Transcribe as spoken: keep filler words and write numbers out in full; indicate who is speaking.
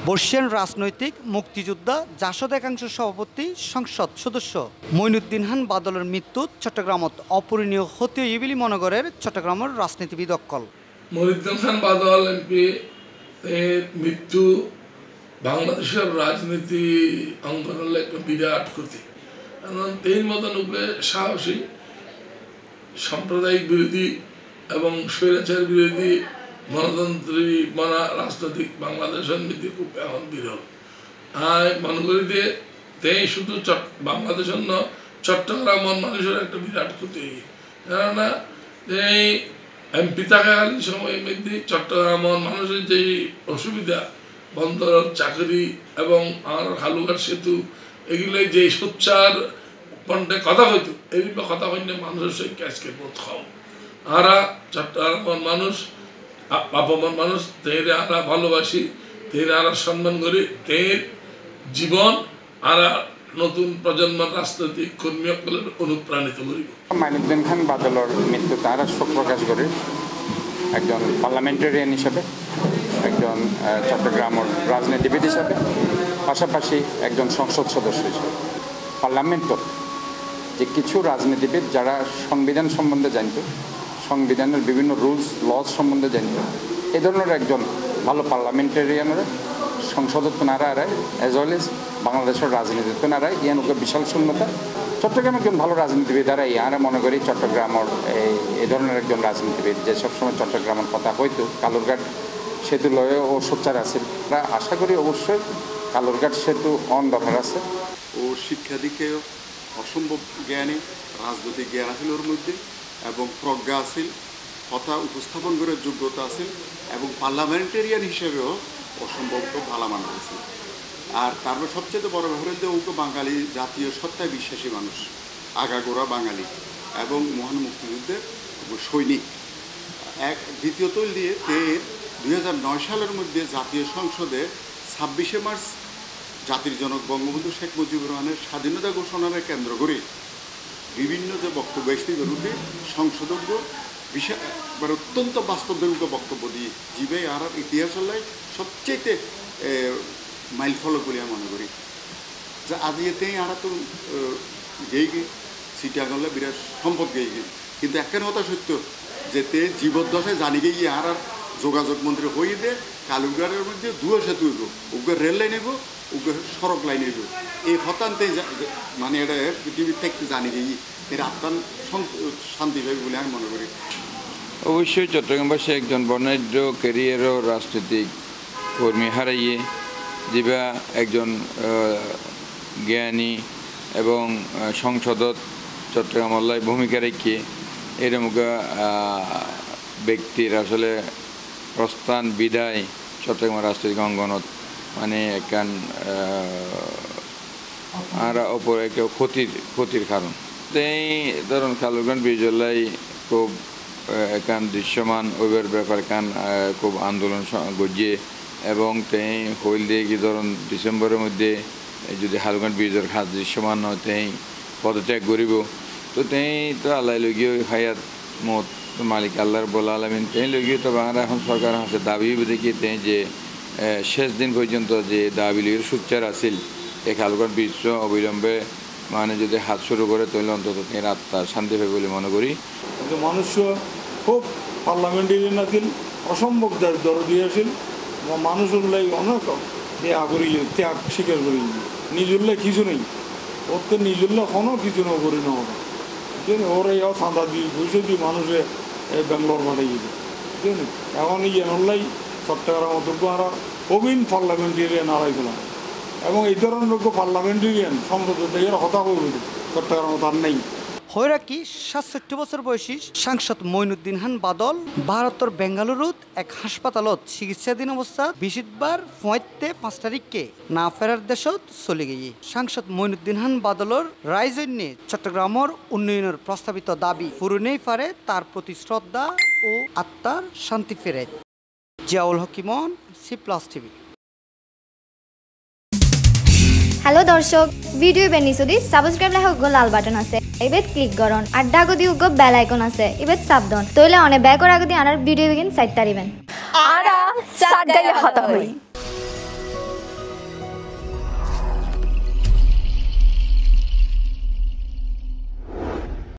Speaker 1: বর্ষিয়ান রাজনৈতিক মুক্তিযোদ্ধা জাসদ একাংশ সভাপতি সংসদ সদস্য মঈনুদ্দিন খান বাদলের মৃত্যু চট্টগ্রামত অপূরণীয় ক্ষতি বলে মনে করেন চট্টগ্রামের রাজনীতিবিদ অকল।
Speaker 2: মঈনুদ্দিন খান বাদল এমপি এর মৃত্যু বাংলাদেশের রাজনীতি অঙ্গনের একটা বিরাট ক্ষতি। কারণ এই মতন সাহসী সাম্প্রদায়িক বিরোধী এবং স্বৈরাচার বিরোধী গণতন্ত্রী মানা রাজনৈতিক বাংলাদেশের নীতি খুব এখন বিরল। আর মনে করি যে তেই শুধু বাংলাদেশের ন চট্টগ্রাম মানুষের একটা বিরাট ক্ষতি। কেননা এই এমপি থাকাকালীন সময় মধ্যে চট্টগ্রাম মানুষের যে অসুবিধা, বন্দর চাকরি এবং আমার হালুঘাট সেতু এগুলো যে সোচ্চার পন্টে কথা হইতো, এইগুলো কথা হইলে মানুষের সেই ক্যাশকে বোধ খাও। আরা চট্টগ্রাম মানুষ আপমান মানুষ তেরে আরা ভালোবাসি, তেরে আরা সম্মান করি, তের জীবন আরা নতুন প্রজন্মের রাজনৈতিক কর্মী সকলের অনুপ্রাণিত করিব।
Speaker 3: মঈনুদ্দিন খান বাদলের মৃত্যু তারা শোক প্রকাশ করে একজন পার্লামেন্টারিয়ান হিসাবে, একজন চট্টগ্রামের রাজনীতিবিদ হিসাবে, পাশাপাশি একজন সংসদ সদস্য হিসাবে। পার্লামেন্টত যে কিছু রাজনীতিবিদ যারা সংবিধান সম্বন্ধে জানত, সংবিধানের বিভিন্ন রুলস লস সম্বন্ধে জানত, এ ধরনের একজন ভালো পার্লামেন্টারিয়ানরা সংসদত্ব নারায় অ্যাজ ওয়েল এজ বাংলাদেশের রাজনীতিত্ব নারায় ইয়ানুকে বিশাল শূন্যতা। চট্টগ্রামের একজন ভালো রাজনীতিবিদ দ্বারা ইয়ারা মনে করি চট্টগ্রামের এই ধরনের একজন রাজনীতিবিদ যে সবসময় চট্টগ্রামের কথা হয়তো কালুরঘাট সেতু লয়ে ও সোচ্চার আছে। আমরা আশা করি অবশ্যই কালুরঘাট সেতু অন দরকার আছে।
Speaker 4: ও শিক্ষা দিকেও অসম্ভব জ্ঞানী, রাজনৈতিক জ্ঞান আছিল ওর মধ্যে এবং প্রজ্ঞা আছিল, কথা উপস্থাপন করার যোগ্যতা আছিল এবং পার্লামেন্টারিয়ান হিসেবেও অসম্ভব ভালো মানুষ আছে। আর তারপর সবচেয়ে বড় ব্যাপার হল যে ওকে বাঙালি জাতীয় সত্তায় বিশ্বাসী মানুষ, আগাগোড়া বাঙালি এবং মহান মুক্তিযুদ্ধের সৈনিক। এক দ্বিতীয়ত দিয়ে এর দুই হাজার নয় সালের মধ্যে জাতীয় সংসদে ছাব্বিশে মার্চ জাতির জনক বঙ্গবন্ধু শেখ মুজিবুর রহমানের স্বাধীনতা ঘোষণাকে কেন্দ্র করে বিভিন্ন যে বক্তব্য এসে বেরোতে সংসদজ্ঞ বিশেষ মানে অত্যন্ত বাস্তববিরুদ্ধ বক্তব্য দিয়ে জীবে আর ইতিহাস হল্লাই সবচেয়ে মাইল ফলক বলে আমি মনে করি। যে আজ এতেই আর তো গেই গিয়ে সিটিয়া করলে বিরাট সম্পদ গেই গিয়ে, কিন্তু একটা কথা সত্য যেতে জীবদ্দশায় জানি গিয়ে আর আর যোগাযোগ মন্ত্রী হয়ে দে কালুরঘাটের মধ্যে দুয়ো সেতু হইব, ওকে রেল লাইন হইব, ওকে সড়ক লাইন হইব। এই হতান্তেই মানে এটা পৃথিবীর থেকে জানি গিয়ে এর আত্মান শান্তি পাবে বলে আমি মনে করি।
Speaker 5: অবশ্যই চট্টগ্রামবাসী একজন বর্ণাঢ্য ক্যারিয়ার ও রাজনৈতিক কর্মী হারাইয়ে যা একজন জ্ঞানী এবং সংসদত চট্টগ্রাম আল্লাহ ভূমিকা রেখে এরকম ব্যক্তির আসলে প্রস্থান বিদায় চট্টগ্রাম রাজনৈতিক অঙ্গনত মানে একখান আর ওপর একটা ক্ষতির ক্ষতির কারণ। তাই ধরুন কালুরঘাট ব্রিজলাই খুব এখান দৃশ্যমান ওইবার ব্যাপার কান খুব আন্দোলন গজিয়ে এবং তাই হইল দিয়ে কি ধরুন ডিসেম্বরের মধ্যে যদি হালুঘাট ব্রিজের খাস দৃশ্যমান হয় তাই পদত্যাগ করিব। তো তাই তো আল্লাহ লগিয়ে হায়াত মত মালিক আল্লাহর বলা আলমিন তাই লগিয়ে তো বাংলা এখন সরকার আছে দাবি দেখি তাই যে শেষ দিন পর্যন্ত যে দাবি লগিয়ে সুচ্চার আছিল এই হালুঘাট ব্রিজ অবিলম্বে মানে যদি হাত শুরু করে তাহলে অন্তত তাই আত্মা শান্তি পাবে বলে মনে করি।
Speaker 6: কিন্তু মানুষ খুব পার্লামেন্টারিয়ান আছিল, অসম্ভব দরদি আছিল, মানুষ উল্লাই অনেক ত্যাগ করিল, ত্যাগ স্বীকার করিল, নিজ উল্লাই কিছু নেই, ওর তো নিজ উল্লাই কোনো কিছু না করি না হবে। ওরা ইয়াও চাঁদা দিয়ে পয়সা দিয়ে মানুষে ব্যাঙ্গালোর পাঠাই গেছে। বুঝলেন এখন এই উল্লাই চট্টগ্রাম অযোগ্য আরা প্রবীণ পার্লামেন্টারিয়ান আড়াই গেলাম এবং এই ধরনের পার্লামেন্টারিয়ান সংসদ এর হতাশ হয়ে গেছে চট্টগ্রাম তার নেই।
Speaker 1: হয়রাকি সাতষট্টি বছর বয়সী সাংসদ মঈনুদ্দিন খান বাদল ভারতের বেঙ্গালুরুত এক হাসপাতালত চিকিৎসাধীন অবস্থাত বৃহস্পতিবার ফুঁয়াইতে পাঁচ তারিখকে না ফেরার দেশত চলে গিয়ে সাংসদ মঈনুদ্দিন খান বাদলর রায় জন্যে চট্টগ্রামের উন্নয়নের প্রস্তাবিত দাবি পূরণেই পারে তার প্রতি শ্রদ্ধা ও আত্মার শান্তি ফেরে। জিয়াউল হকিমন, সি প্লাস টিভি।
Speaker 7: হ্যালো দর্শক, ভিডিও বেনিসুদি সাবস্ক্রাইব লেখা উগ্র লাল বাটন আছে, এবেত ক্লিক করুন। আড্ডা গদি উগ্র বেল আইকন আছে, এবেত সাবধান তইলে অনেক ব্যাকর আগদি আনার ভিডিও বিগিন সাইট তারিবেন।
Speaker 8: আরা সাগাই হতা হই।